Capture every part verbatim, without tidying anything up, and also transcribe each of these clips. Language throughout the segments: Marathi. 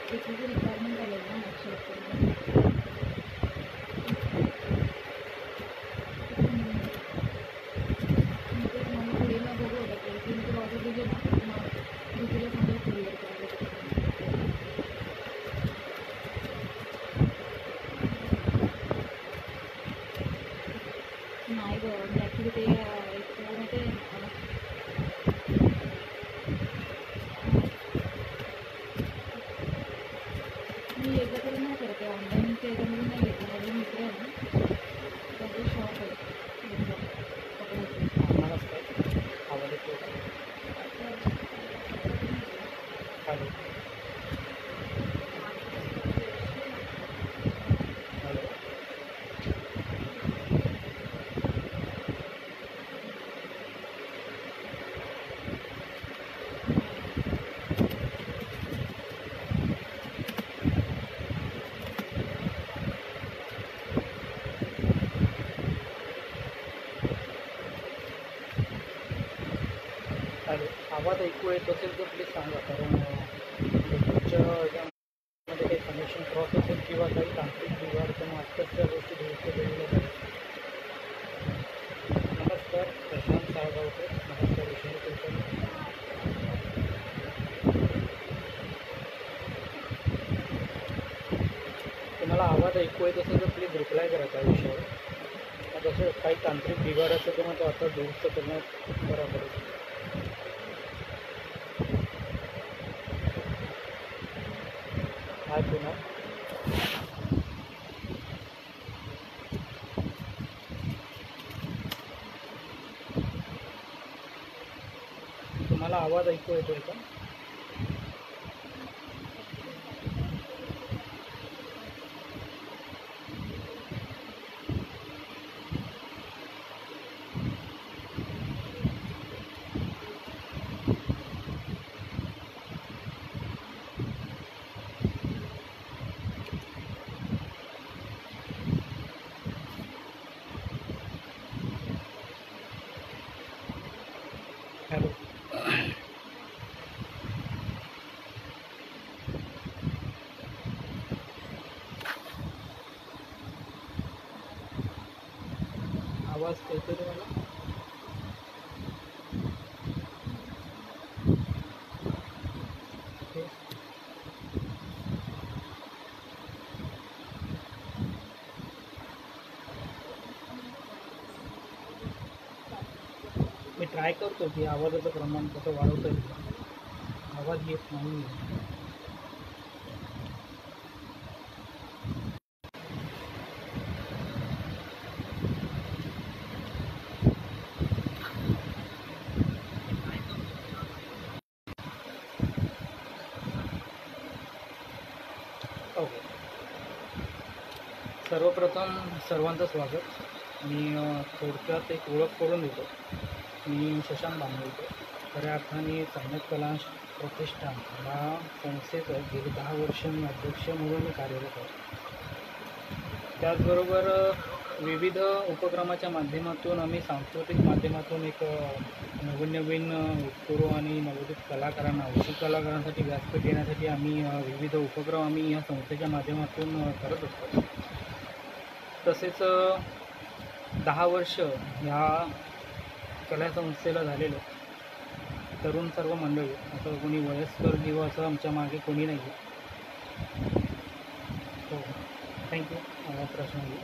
त्याची रिक्वायरमेंट आलेली ना मागच्या वेळेस. ते मला पुढे मग बघू होतं की तीन तुला ऑर्डर दिली ना मग दीदीला सांगेल कुरिअर करायला. नाही गं मी ॲक्च्युली ते एक माहिती आहे मी एकदा तरी नाही करते ऑनलाईनच्या याच्यामध्ये नाही घेतलं. माझे मित्र आहे ना त्यांचं शॉप आहे कपड्याचं. नमस्कार, आवाज येतो का? हॅलो हॅलो हॅलो आवाज ऐकू येत असेल तर प्लीज सांगा, कारण तुमच्या याच्यामध्ये काही कनेक्शन क्रॉस असेल किंवा काही तांत्रिक बिघाड किंवा आत्ताच त्या गोष्टी दुरुस्त केलेल्या आहेत. नमस्कार, प्रशांत साळगावकर. नमस्कार, विष्णू कुलकर्णी. तुम्हाला आवाज ऐकू येत असेल तर प्लीज रिप्लाय करा त्या विषयावर. जसं काही तांत्रिक बिघाड असेल तर मग तो आता दुरुस्त करण्यात बरा पडेल. हाय पुन्हा तुम्हाला आवाज ऐकू येतोय का? हॅलो आवाज येतोय तुम्हाला? ओके. मी ट्राय करतो की आवाजाचं प्रमाण कसं वाढवता येईल. आवाज येत नाही. ओके, सर्वप्रथम सर्वांचं स्वागत. मी अ, थोडक्यात एक ओळख करून देतो. मी शशांक बांबोळकर, खऱ्या अर्थाने सम्यक कला प्रतिष्ठान या संस्थेचं गेली दहा वर्ष मी अध्यक्ष म्हणून मी कार्यरत आहे. त्याचबरोबर अ, विविध उपक्रमाच्या माध्यमातून आम्ही सांस्कृतिक माध्यमातून एक अ, नवीन नवीन अ, उपक्रम आणि नवोदित कलाकारांना उत्सुक कलाकारांसाठी व्यासपीठ देण्यासाठी आम्ही अ, विविध उपक्रम आम्ही या संस्थेच्या माध्यमातून अ, करत असतो. तसेच अ, दहा वर्ष ह्या कला संस्थेला झालेलं. तरुण सर्व मंडळी, असं कोणी वयस्कर किंवा असं आमच्या मागे कोणी नाही आहे. हो, थँक्यू. प्रश्न आहे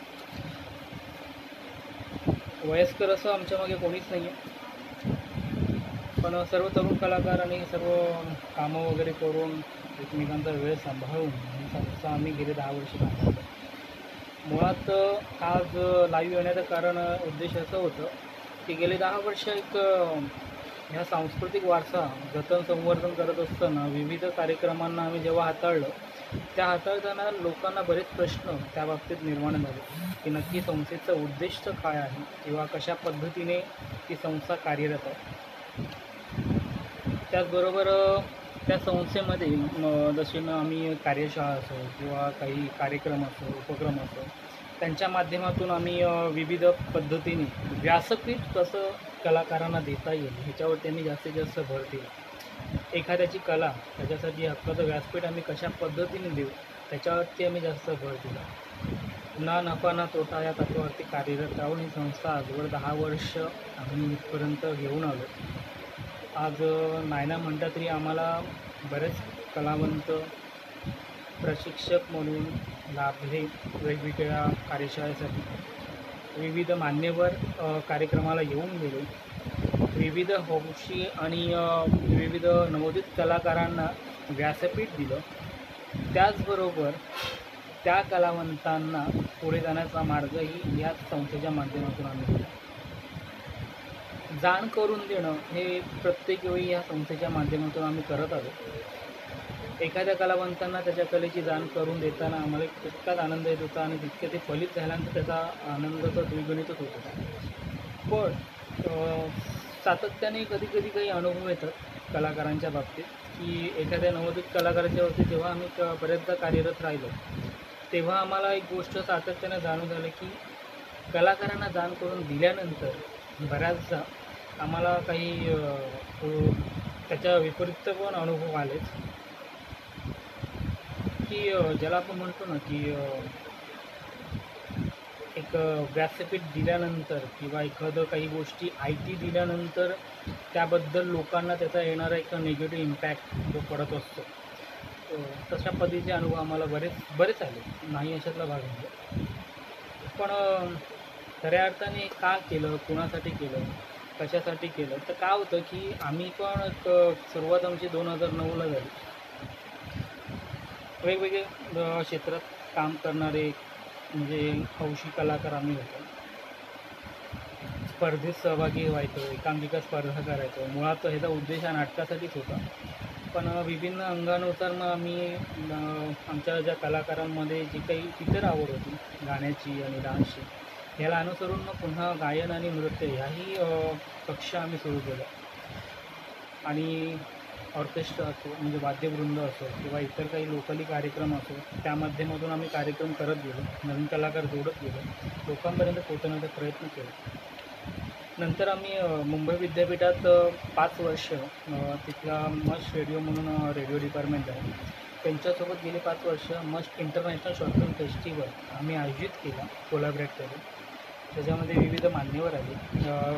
वयस्कर असं आमच्या मागे कोणीच नाही आहे, पण सर्व तरुण कलाकार आणि सर्व कामं वगैरे करून एकमेकांचा वेळ सांभाळून ही संस्था आम्ही गेले दहा वर्ष काम करतो. मुळात आज लाईव्ह येण्याचं कारण उद्देश असं होतं की गेले दहा वर्ष एक ह्या सांस्कृतिक वारसा जतन संवर्धन करत असताना विविध कार्यक्रमांना आम्ही जेव्हा हाताळलं, त्या हाताळताना लोकांना बरेच प्रश्न त्या बाबतीत निर्माण झाले की नक्की संस्थेचं उद्दिष्ट काय आहे किंवा कशा पद्धतीने ती संस्था कार्यरत आहे. त्याचबरोबर त्या संस्थेमध्ये जसे आम्ही कार्यशाळा असो किंवा काही कार्यक्रम असो, उपक्रम असो, त्यांच्या माध्यमातून आम्ही विविध पद्धतीने व्यासपीठ कसं कलाकारांना देता येईल ह्याच्यावर त्यांनी जास्तीत जास्त भर दिला. एखाद्याची कला त्याच्यासाठी हक्काचं व्यासपीठ आम्ही कशा पद्धतीने देऊ त्याच्यावरती आम्ही जास्त भर दिला. ना नफा ना तोटा या तत्वावरती कार्यरत राहून ही संस्था आजवर दहा वर्ष आम्ही इथपर्यंत घेऊन आलो. आज नायना म्हणता तरी आम्हाला बरेच कलावंत प्रशिक्षक म्हणून लाभले. वेगवेगळ्या कार्यशाळेसाठी विविध मान्यवर कार्यक्रमाला येऊन गेले. विविध हौशी आणि विविध नवोदित कलाकारांना व्यासपीठ दिलं. त्याचबरोबर त्या कलावंतांना पुढे जाण्याचा मार्गही याच संस्थेच्या माध्यमातून आम्ही दिला. जाण करून देणं हे प्रत्येक वेळी या संस्थेच्या माध्यमातून आम्ही करत आलो. एखाद्या कलावंतांना त्याच्या कलेची जाण करून देताना आम्हाला तितकाच आनंद येत होता आणि तितके ते फलित झाल्यानंतर त्याचा आनंद तर द्विगुणितच होत होता. पण सातत्याने कधी कधी काही अनुभव येतात कलाकारांच्या बाबतीत की एखाद्या नवोदित कलाकाराच्या बाबतीत जेव्हा आम्ही क बऱ्याचदा कार्यरत राहिलो तेव्हा आम्हाला एक गोष्ट सातत्याने जाणून झालं की कलाकारांना जाण करून दिल्यानंतर बऱ्याचदा आम्हाला काही त्याच्या विपरीत पण अनुभव आलेच की ज्याला आपण म्हणतो ना की एक व्यासपीठ दिल्यानंतर किंवा एखादं काही गोष्टी आयती दिल्यानंतर त्याबद्दल लोकांना त्याचा येणारा एक निगेटिव्ह इम्पॅक्ट जो पडत असतो तशा पद्धतीचे अनुभव आम्हाला बरेच बरेच आले. नाही अशातला भाग नाही. पण खऱ्या अर्थाने का केलं, कुणासाठी केलं, कशासाठी केलं तर काय होतं की आम्ही पण एक सुरुवात आमची दोन हजार नऊला झाली. वेगवेगळे क्षेत्रात काम करणारे म्हणजे हौशी कलाकार आम्ही होतो. स्पर्धेत सहभागी व्हायचो, एकांकिका स्पर्धा करायचो. मुळात ह्याचा उद्देश हा नाटकासाठीच होता. पण विभिन्न अंगानुसार मग आम्ही आमच्या ज्या कलाकारांमध्ये जी काही इतर आवड होती गाण्याची आणि डान्सची ह्याला अनुसरून मग पुन्हा गायन आणि नृत्य ह्याही कक्षा आम्ही सुरू केल्या. आणि ऑर्केस्ट्रा असो म्हणजे वाद्यवृंद असो किंवा इतर काही लोकली कार्यक्रम असो त्या माध्यमातून आम्ही कार्यक्रम करत गेलो. नवीन कलाकार जोडत गेलो. लोकांपर्यंत पोहोचण्याचा प्रयत्न केला. नंतर आम्ही मुंबई विद्यापीठात पाच वर्ष तिथला मस्ट रेडिओ म्हणून रेडिओ डिपार्टमेंट आहे त्यांच्यासोबत गेले पाच वर्ष must international short film festival आम्ही आयोजित केला कोलॅबरेट करून. त्याच्यामध्ये विविध मान्यवर आले.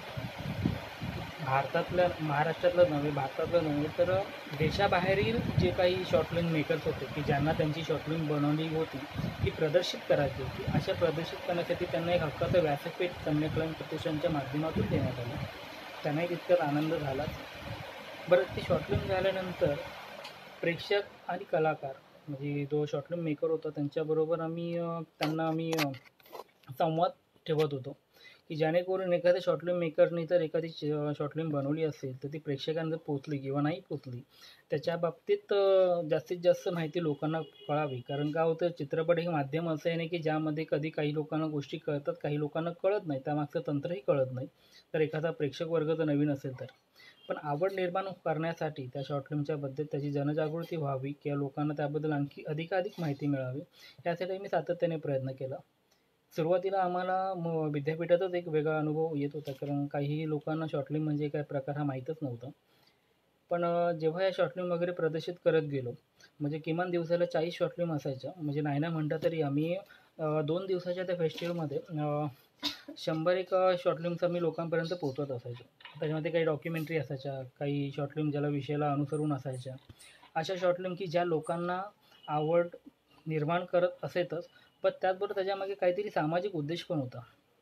भारतातल्या महाराष्ट्रातलं नव्हे भारतातलं नव्हे तर देशाबाहेरील जे काही शॉर्ट फिल्म मेकर्स होते की ज्यांना त्यांची शॉर्ट फिल्म बनवली होती ती प्रदर्शित करायची होती. अशा प्रदर्शित करण्यासाठी त्यांना एक हक्काचं व्यासपीठ कन्याकलन प्रतिष्ठानच्या माध्यमातून देण्यात आलं. त्यांनाही तितकाच आनंद झाला. बरं ती शॉर्ट फिल्म झाल्यानंतर प्रेक्षक आणि कलाकार म्हणजे जो शॉर्ट फिल्म मेकर होता त्यांच्याबरोबर आम्ही त्यांना आम्ही संवाद ठेवत होतो की जेणेकरून एखाद्या शॉर्ट फिल्म मेकरने जर एखादी शॉर्ट फिल्म बनवली असेल तर ती प्रेक्षकांना पोचली किंवा नाही पोचली त्याच्या बाबतीत जास्तीत जास्त माहिती लोकांना कळावी. कारण काय होतं चित्रपट हे माध्यम असं आहे नाही की ज्यामध्ये कधी काही लोकांना गोष्टी कळतात काही लोकांना कळत नाही त्यामागचं तंत्रही कळत नाही. तर एखादा प्रेक्षक वर्ग जर नवीन असेल तर पण आवड निर्माण करण्यासाठी त्या शॉर्ट फिल्मच्या बद्दल त्याची जनजागृती व्हावी किंवा लोकांना त्याबद्दल आणखी अधिकाधिक माहिती मिळावी यासाठी मी सातत्याने प्रयत्न केला. सुरुवातीला आम्हाला म विद्यापीठातच एक वेगळा अनुभव येत होता कारण काही लोकांना शॉर्ट फिल्म म्हणजे काय प्रकार हा माहीतच नव्हता. पण जेव्हा या शॉर्ट फिल्म वगैरे प्रदर्शित करत गेलो म्हणजे किमान दिवसाला चाळीस शॉर्ट फिल्म असायच्या. म्हणजे नाही ना म्हणता तरी आम्ही दोन दिवसाच्या त्या फेस्टिवलमध्ये शंभर एक शॉर्ट फिल्म्स आम्ही लोकांपर्यंत पोहोचवत असायचो. त्याच्यामध्ये काही डॉक्युमेंटरी असायच्या, काही शॉर्ट फिल्म ज्याला विषयाला अनुसरून असायच्या. अशा शॉर्ट फिल्म की ज्या लोकांना आवड निर्माण करत असेतच पण त्याचबरोबर त्याच्यामागे काहीतरी सामाजिक उद्देश पण होता.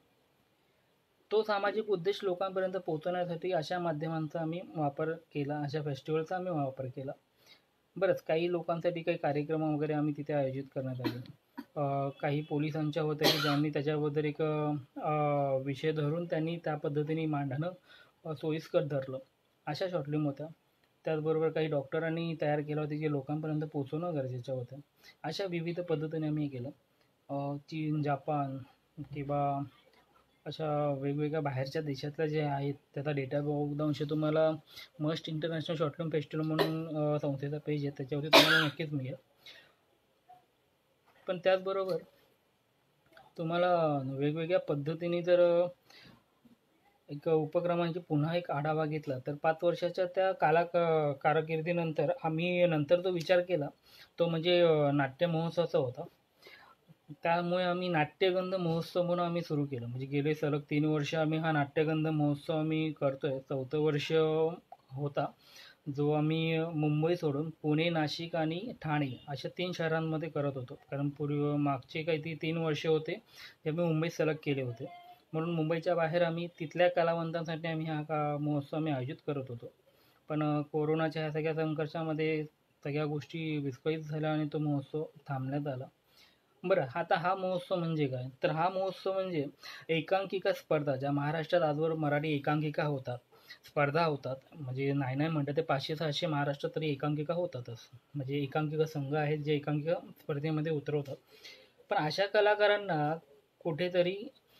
तो सामाजिक उद्देश लोकांपर्यंत पोहोचवण्यासाठी अशा माध्यमांचा आम्ही वापर केला. अशा फेस्टिवलचा आम्ही वापर केला. बरंच काही लोकांसाठी काही कार्यक्रम वगैरे आम्ही तिथे आयोजित करण्यात आले. काही पोलिसांच्या होत्या की ज्यांनी त्याच्याबद्दल एक विषय धरून त्यांनी त्या पद्धतीने मांडणं सोयीस्कर धरलं. अशा शॉर्ट फिल्म होत्या. त्याचबरोबर काही डॉक्टरांनी तयार केलं होतं जे लोकांपर्यंत पोहोचवणं गरजेचं होतं. अशा विविध पद्धतीने आम्ही केलं. चीन, जापान किंवा अशा वेगवेगळ्या बाहेरच्या देशातल्या जे आहेत त्याचा डेटा बहुतांश तुम्हाला must international short film festival म्हणून संस्थेचा पेज आहे त्याच्यावरती तुम्हाला नक्कीच मिळेल. पण त्याचबरोबर तुम्हाला वेगवेगळ्या पद्धतीने जर एक उपक्रमांची पुन्हा एक आढावा घेतला तर पाच वर्षाच्या त्या काला क कारकिर्दीनंतर आम्ही नंतर जो विचार केला तो म्हणजे अ, नाट्य महोत्सवाचा होता. त्यामुळे आम्ही नाट्यगंध महोत्सव म्हणून आम्ही सुरू केलं. म्हणजे गेले सलग तीन वर्ष आम्ही हा नाट्यगंध महोत्सव आम्ही करतोय. चौथं वर्ष होता, जो आम्ही मुंबई सोडून पुणे, नाशिक आणि ठाणे अशा तीन शहरांमध्ये करत होतो. कारण पूर्वी मागचे काही ती तीन वर्ष होते ते आम्ही मुंबईत सलग केले होते. म्हणून मुंबईच्या बाहेर आम्ही तिथल्या कलावंतांसाठी आम्ही हा का महोत्सव आम्ही आयोजित करत होतो. पण अ, कोरोनाच्या ह्या सगळ्या संघर्षामध्ये सगळ्या गोष्टी विस्कळीत झाल्या आणि तो महोत्सव थांबण्यात आला. बरं, आता हा महोत्सव म्हणजे काय? तर हा महोत्सव म्हणजे एकांकिका स्पर्धा, ज्या महाराष्ट्रात आजवर मराठी एकांकिका होतात, स्पर्धा होतात. म्हणजे नाही नाही म्हटलं ते पाचशे सहाशे महाराष्ट्रात तरी एकांकिका होतातच. म्हणजे एकांकिका संघ आहेत जे एकांकिका स्पर्धेमध्ये उतरवतात. पण अशा कलाकारांना कुठेतरी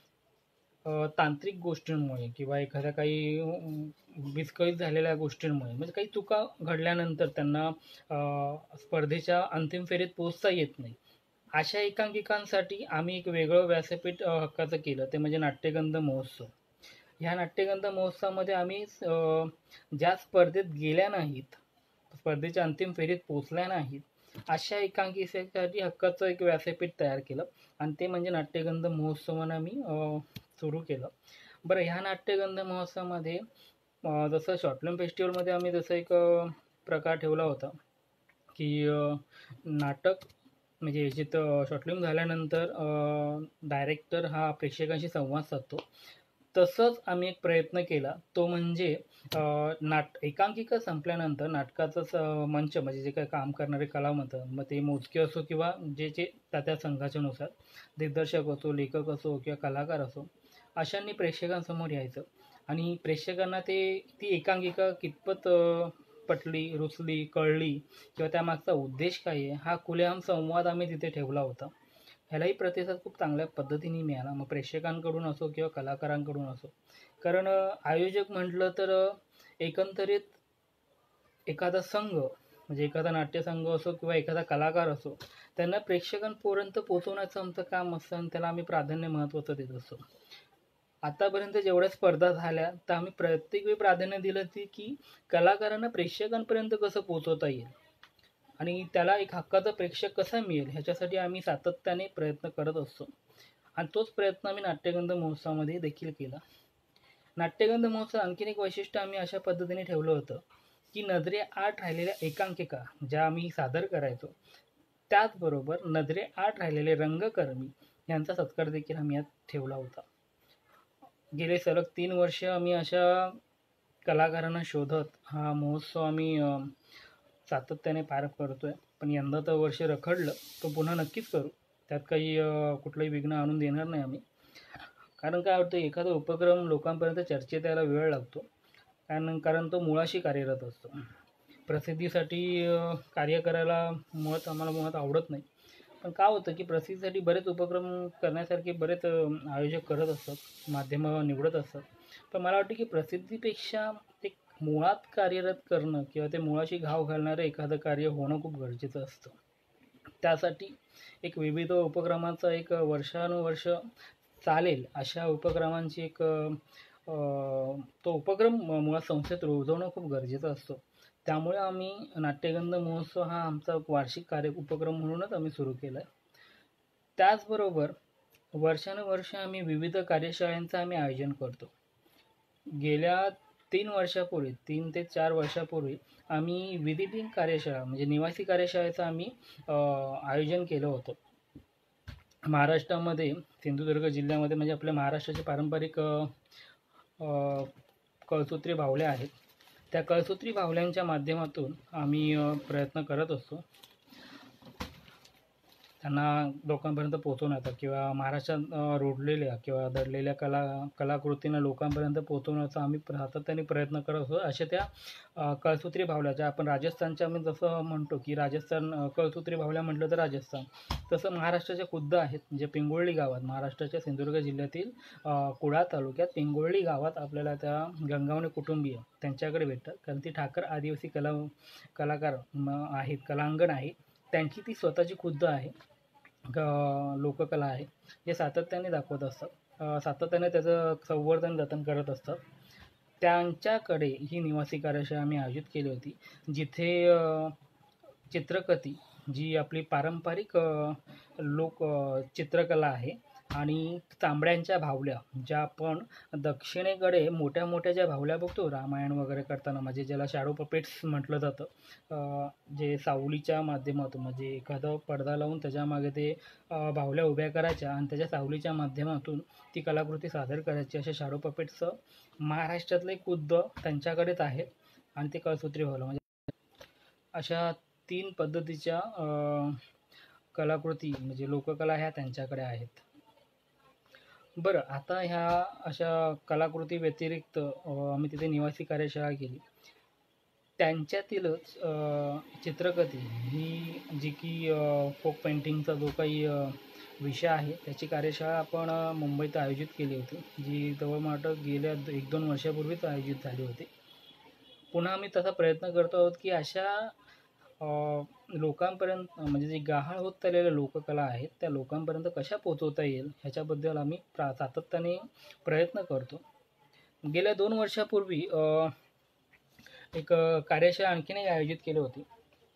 अ, तांत्रिक गोष्टींमुळे किंवा एखाद्या काही अं, विस्कळीत झालेल्या गोष्टींमुळे म्हणजे काही चुका घडल्यानंतर त्यांना अ, स्पर्धेच्या अंतिम फेरीत पोहोचता येत नाही. अशा एकांकिकांसाठी आम्ही एक वेगळं व्यासपीठ अ, हक्काचं केलं, ते म्हणजे नाट्यगंध महोत्सव. ह्या नाट्यगंध महोत्सवामध्ये आम्ही अ, ज्या स्पर्धेत गेल्या नाहीत, स्पर्धेच्या अंतिम फेरीत पोहोचल्या नाहीत, अशा एकांकिकेसाठी हक्काचं एक व्यासपीठ तयार केलं आणि ते म्हणजे नाट्यगंध महोत्सव म्हणून आम्ही अ, सुरू केलं. बरं, ह्या नाट्यगंध महोत्सवामध्ये अ, जसं शॉर्ट फिल्म फेस्टिवलमध्ये आम्ही जसं एक अ, प्रकार ठेवला होता, की अ, नाटक म्हणजे जिथं शॉर्ट फिल्म झाल्यानंतर डायरेक्टर हा प्रेक्षकांशी संवाद साधतो. तसंच आम्ही एक प्रयत्न केला, तो म्हणजे अ, नाट एकांकिका संपल्यानंतर नाटकाचं स मंच म्हणजे जे काही काम करणारे कलावंत, मग ते मोजके असो किंवा जे जे त्या त्या संघाच्यानुसार दिग्दर्शक असो, लेखक असो किंवा कलाकार असो, अशांनी प्रेक्षकांसमोर यायचं आणि प्रेक्षकांना ते ती एकांकिका कितपत अ, पटली, रुचली, कळली किंवा त्यामागचा उद्देश काय आहे, हा खुलेआम संवाद आम्ही तिथे ठेवला होता. ह्यालाही प्रतिसाद खूप चांगल्या पद्धतीने मिळाला, मग प्रेक्षकांकडून असो किंवा कलाकारांकडून असो. कारण अ, आयोजक म्हटलं तर अ, एकंदरीत एखादा संघ म्हणजे एखादा नाट्यसंघ असो किंवा एखादा कलाकार असो, त्यांना प्रेक्षकांपर्यंत पोहोचवण्याचं आमचं काम असतं आणि त्याला आम्ही प्राधान्य महत्त्वाचं देत असतो. आतापर्यंत जेवढ्या स्पर्धा झाल्या, तर आम्ही प्रत्येक वेळी प्राधान्य दिलं ते की कलाकारांना प्रेक्षकांपर्यंत कसं पोहोचवता येईल आणि त्याला एक हक्काचा प्रेक्षक कसा मिळेल, ह्याच्यासाठी आम्ही सातत्याने प्रयत्न करत असतो आणि तोच प्रयत्न आम्ही नाट्यगंध महोत्सवामध्ये देखील केला. नाट्यगंध महोत्सव आणखीन एक वैशिष्ट्य आम्ही अशा पद्धतीने ठेवलं होतं, की नजरेआड राहिलेल्या एकांकिका ज्या आम्ही सादर करायचो, त्याचबरोबर नजरेआड राहिलेले रंगकर्मी यांचा सत्कार देखील आम्ही यात ठेवला होता. गेले सलग तीन वर्ष आम्ही अशा कलाकारांना शोधत हा महोत्सव आम्ही अ, सातत्याने पार करतोय. पण यंदा तर वर्ष रखडलं, तो पुन्हा नक्कीच करू. त्यात काही अ, कुठलंही विघ्न आणून देणार नाही आम्ही. कारण काय होतं, एखादा उपक्रम लोकांपर्यंत चर्चेत यायला वेळ लागतो. कारण कारण तो मुळाशी कार्यरत असतो. प्रसिद्धीसाठी अ, कार्य करायला मुळात आम्हाला मुळात आवडत नाही. पण काय होतं, की प्रसिद्धीसाठी बरेच उपक्रम करण्यासारखे बरेच अ, आयोजक करत असतात, माध्यमं निवडत असतात. पण मला वाटतं, की प्रसिद्धीपेक्षा एक मुळात कार्यरत करणं किंवा ते मुळाशी घाव घालणारं एखादं कार्य होणं खूप गरजेचं असतं. त्यासाठी एक विविध उपक्रमाचा एक वर्षानुवर्ष चालेल अशा उपक्रमांची एक अ, अ, तो उपक्रम म मुळात संस्थेत रुजवणं खूप गरजेचं असतं. त्यामुळे आम्ही नाट्यगंध महोत्सव हा आमचा वार्षिक कार्य उपक्रम म्हणूनच आम्ही सुरू केला आहे. त्याचबरोबर वर्षानुवर्ष आम्ही विविध कार्यशाळांचं आम्ही आयोजन करतो. गेल्या तीन वर्षापूर्वी तीन ते चार वर्षापूर्वी आम्ही विधिपिंग कार्यशाळा म्हणजे निवासी कार्यशाळेचं आम्ही अ, आयोजन केलं होतं. महाराष्ट्रामध्ये सिंधुदुर्ग जिल्ह्यामध्ये म्हणजे आपल्या महाराष्ट्राचे पारंपरिक अ, अ, कळसूत्री बाहुल्या आहेत. त्या कळसूत्री बाहुल्यांच्या माध्यमातून आम्ही अ, प्रयत्न करत असतो. त्यांना लोकांपर्यंत पोहोचवण्याचा किंवा महाराष्ट्रात अ, रुळलेल्या किंवा दडलेल्या कला कलाकृतींना लोकांपर्यंत पोहोचवण्याचा आम्ही सातत्याने प्रयत्न करत असतो. अशा त्या अ, कळसूत्री बाहुल्या ज्या आपण राजस्थानच्या आम्ही जसं म्हणतो, की राजस्थान अ, कळसूत्री बाहुल्या म्हटलं तर राजस्थान. तसं महाराष्ट्राच्या खुद्द आहेत, म्हणजे पिंगुळी गावात महाराष्ट्राच्या सिंधुदुर्ग जिल्ह्यातील अ, कुडाळ तालुक्यात पिंगुळी गावात आपल्याला त्या गंगावणे कुटुंबीय त्यांच्याकडे भेटतात. कारण ती ठाकर आदिवासी कला कलाकार म आहेत, कलांगण आहे. त्यांची ती स्वतःची खुद्द आहे. ग लोककला आहे, जे सातत्याने दाखवत असतात. अ, सातत्याने त्याचं संवर्धन जतन करत असतात. त्यांच्याकडे ही निवासी कार्यशाळा आम्ही आयोजित केली होती, जिथे अ, चित्रकथी जी आपली पारंपरिक अ, लोक अ, चित्रकला आहे आणि तांबड्यांच्या भावल्या ज्या आपण दक्षिणेकडे मोठ्या मोठ्या ज्या भावल्या बघतो रामायण वगैरे करताना, म्हणजे ज्याला शॅडो पपेट्स म्हटलं जातं, अ, जे सावलीच्या माध्यमातून म्हणजे एखादा पडदा लावून त्याच्यामागे ते अ, भावल्या उभ्या करायच्या आणि त्याच्या सावलीच्या माध्यमातून ती कलाकृती सादर करायची. अशा शॅडो पपेट्सचं महाराष्ट्रातले खुद्द त्यांच्याकडेच आहे आणि ते कळसूत्री भावलं म्हणजे अशा तीन पद्धतीच्या अ, कलाकृती म्हणजे लोककला ह्या त्यांच्याकडे आहेत. बरं, आता ह्या अशा कलाकृती व्यतिरिक्त अ, आम्ही तिथे निवासी कार्यशाळा केली. त्यांच्यातीलच अ, चित्रकथी ही जी की अ, फोक पेंटिंगचा जो काही अ, विषय आहे त्याची कार्यशाळा आपण अ, मुंबईत आयोजित केली होती, जी जवळ गेल्या एक दोन वर्षापूर्वीच आयोजित झाली होती. पुन्हा आम्ही तसा प्रयत्न करतो आहोत की अशा अ, लोकांपर्यंत म्हणजे जी गहाळ होत चाललेल्या लोककला आहेत त्या लोकांपर्यंत कशा पोचवता येईल ह्याच्याबद्दल आम्ही प्रा सातत्याने प्रयत्न करतो. गेल्या दोन वर्षापूर्वी अ, एक अ, कार्यशाळा आणखीन एक आयोजित केली होती.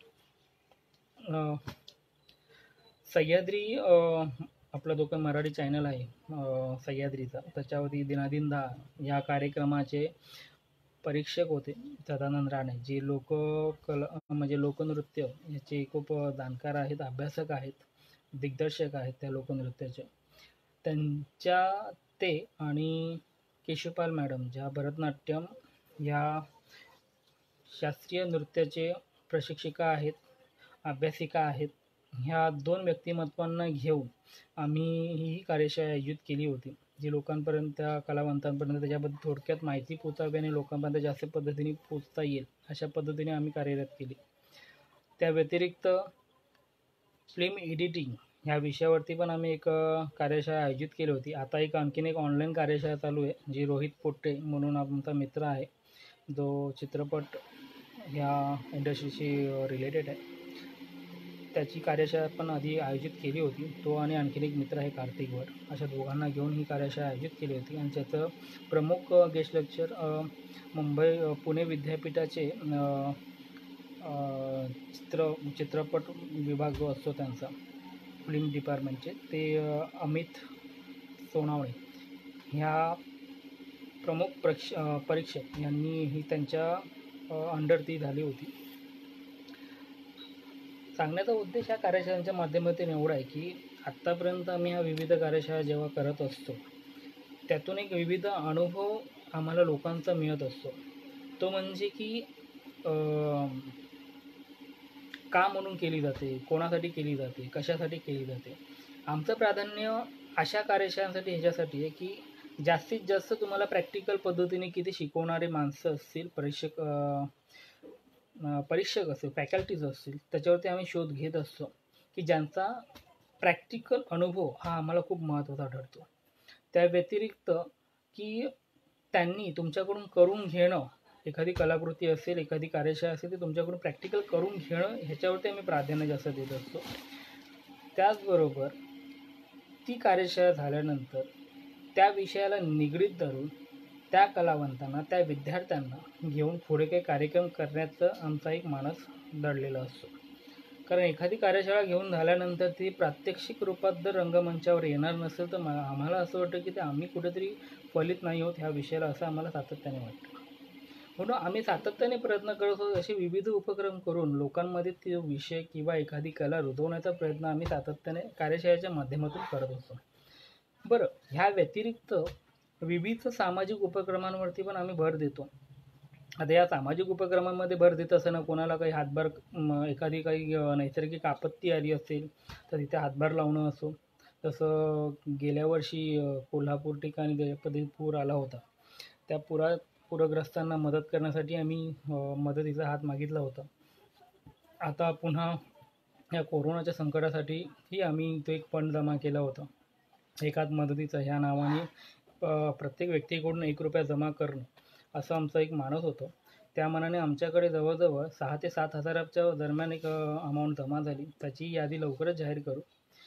अ, सह्याद्री अ, आपला जो काही मराठी चॅनल आहे अ, सह्याद्रीचा, त्याच्यावरती दिनादिन दहा या कार्यक्रमाचे परीक्षक होते सदानंद राणे, जे लोककला म्हणजे लोकनृत्य याचे खूप जाणकार आहेत, अभ्यासक आहेत, दिग्दर्शक आहेत त्या लोकनृत्याचे. त्यांच्या ते आणि केशवपाल मॅडम ज्या भरतनाट्यम या शास्त्रीय नृत्याचे प्रशिक्षिका आहेत, अभ्यासिका आहेत, ह्या दोन व्यक्तिमत्वांना घेऊन आम्ही ही कार्यशाळा आयोजित केली होती, जी लोकांपर्यंत त्या कलावंतांपर्यंत त्याच्याबद्दल थोडक्यात माहिती पोचावी आणि लोकांपर्यंत जास्त पद्धतीने पोचता येईल अशा पद्धतीने आम्ही कार्यरत केली. त्या व्यतिरिक्त फिल्म एडिटिंग ह्या विषयावरती पण आम्ही एक अ, कार्यशाळा आयोजित केली होती. आता एक आणखीन एक ऑनलाईन कार्यशाळा चालू आहे, जी रोहित पोट्टे म्हणून आमचा मित्र आहे, जो चित्रपट ह्या इंडस्ट्रीशी रिलेटेड आहे. त्याची कार्यशाळा पण आधी आयोजित केली होती. तो आणि आणखीन एक मित्र आहे कार्तिक भट, अशा दोघांना घेऊन ही कार्यशाळा आयोजित केली होती आणि त्याचं प्रमुख गेस्ट लेक्चर मुंबई अ, पुणे विद्यापीठाचे अ, अ, चित्र चित्रपट विभाग जो असतो त्यांचा फिल्म डिपार्टमेंटचे ते अ, अमित सोनावणे ह्या प्रमुख प्रक्ष अ, परीक्षक यांनी ही त्यांच्या अंडर ती झाली होती. सांगण्याचा उद्देश ह्या कार्यशाळांच्या माध्यमातून एवढा आहे की आत्तापर्यंत आम्ही ह्या विविध कार्यशाळा जेव्हा करत असतो त्यातून एक विविध अनुभव आम्हाला लोकांचा मिळत असतो. तो म्हणजे की अ, का म्हणून केली जाते, कोणासाठी केली जाते, कशासाठी केली जाते. आमचं प्राधान्य अशा कार्यशाळांसाठी ह्याच्यासाठी आहे की जास्तीत जास्त तुम्हाला प्रॅक्टिकल पद्धतीने किती शिकवणारे माणसं असतील, परीक्षक अ, अ, परीक्षक असतील, फॅकल्टीज असतील, त्याच्यावरती आम्ही शोध घेत असतो की ज्यांचा प्रॅक्टिकल अनुभव हा आम्हाला खूप महत्त्वाचा ठरतो. त्या व्यतिरिक्त की त्यांनी तुमच्याकडून करून घेणं, एखादी कलाकृती असेल, एखादी कार्यशाळा असेल, ती तुमच्याकडून प्रॅक्टिकल करून घेणं ह्याच्यावरती आम्ही प्राधान्य जास्त देत असतो. त्याचबरोबर ती कार्यशाळा झाल्यानंतर त्या विषयाला निगडीत धरून त्या कलावंतांना, त्या विद्यार्थ्यांना घेऊन पुढे काही कार्यक्रम करण्याचा आमचा एक मानस दडलेला असतो. कारण एखादी कार्यशाळा घेऊन झाल्यानंतर ती प्रात्यक्षिक रूपात जर रंगमंचावर येणार नसेल तर मला आम्हाला असं वाटतं की ते आम्ही कुठेतरी फलित नाही आहोत ह्या विषयाला, असं आम्हाला सातत्याने वाटतं. म्हणून आम्ही सातत्याने प्रयत्न करत आहोत असे विविध उपक्रम करून लोकांमध्ये तो विषय किंवा एखादी कला रुजवण्याचा प्रयत्न आम्ही सातत्याने कार्यशाळेच्या माध्यमातून करत असतो. बरं, ह्या व्यतिरिक्त विविध सामाजिक उपक्रमांवरती पण आम्ही भर देतो. आता या सामाजिक उपक्रमांमध्ये भर देत असताना कोणाला काही हातभार म, एखादी काही अ, नैसर्गिक आपत्ती आली असेल तर तिथे हातभार लावणं असो. तसं गेल्या वर्षी अ, कोल्हापूर ठिकाणी ज्या पद्धतीत पूर आला होता, त्या पुरा पूरग्रस्तांना मदत करण्यासाठी आम्ही अ, मदतीचा हात मागितला होता. आता पुन्हा या कोरोनाच्या संकटासाठीही आम्ही तो एक फंड जमा केला होता. एकाच मदतीचा ह्या नावाने अ, प्रत्येक व्यक्तीकडून एक रुपया जमा करणं असं आमचं एक मानस होतं. त्या मानाने आमच्याकडे जवळजवळ सहा ते सात हजाराच्या दरम्यान एक अमाऊंट जमा झाली. त्याची यादी लवकरच जाहीर करू.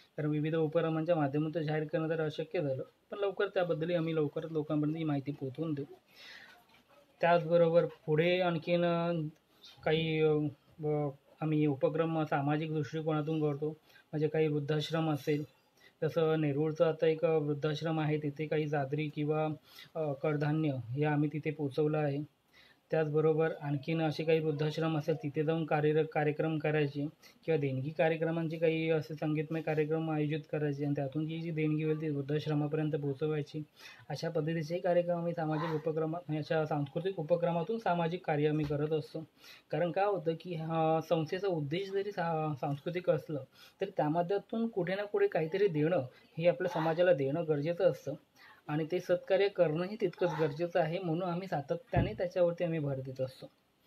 कारण विविध उपक्रमांच्या माध्यमातून जाहीर करणं तर अशक्य झालं, पण लवकर त्याबद्दलही आम्ही लवकरात लोकांपर्यंत ही माहिती पोहोचवून देऊ. त्याचबरोबर पुढे आणखीन काही आम्ही उपक्रम सामाजिक दृष्टिकोनातून करतो. म्हणजे काही वृद्धाश्रम असेल, जसं नेरूळचं आता एक वृद्धाश्रम आहे, तिथे काही चादरी किंवा कडधान्य हे आम्ही तिथे पोचवलं आहे. त्याचबरोबर आणखीन असे काही वृद्धाश्रम असेल तिथे जाऊन कार्य कार्यक्रम करायचे किंवा देणगी कार्यक्रमांचे काही असे संगीतमय कार्यक्रम आयोजित करायचे आणि त्यातून जी जी देणगी होईल ती वृद्धाश्रमापर्यंत पोहोचवायची. अशा पद्धतीचे कार्यक्रम आम्ही सामाजिक उपक्रमात अशा सांस्कृतिक उपक्रमातून सामाजिक कार्य आम्ही करत असतो. कारण काय होतं की हा संस्थेचा उद्देश जरी सा सांस्कृतिक असलं तरी त्यामध्यातून कुठे ना कुठे काहीतरी देणं हे आपल्या समाजाला देणं गरजेचं असतं आणि ते सत्कार्य करणंही तितकंच गरजेचं आहे. म्हणून आम्ही सातत्याने त्याच्यावरती आम्ही भर देत असतो.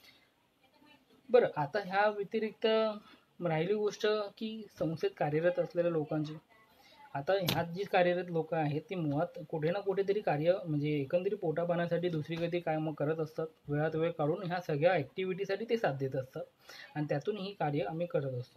बरं, आता ह्या व्यतिरिक्त राहिली गोष्ट की संस्थेत कार्यरत असलेल्या लोकांची. आता ह्यात जी कार्यरत लोक आहेत ती मुळात कुठे ना कुठेतरी कार्य म्हणजे एकंदरीत पोटापाण्यासाठी दुसरी कधी कामं करत असतात. वेळात वेळ काढून ह्या सगळ्या ॲक्टिव्हिटीसाठी ते साथ देत असतात आणि त्यातून ही कार्य आम्ही करत असतो.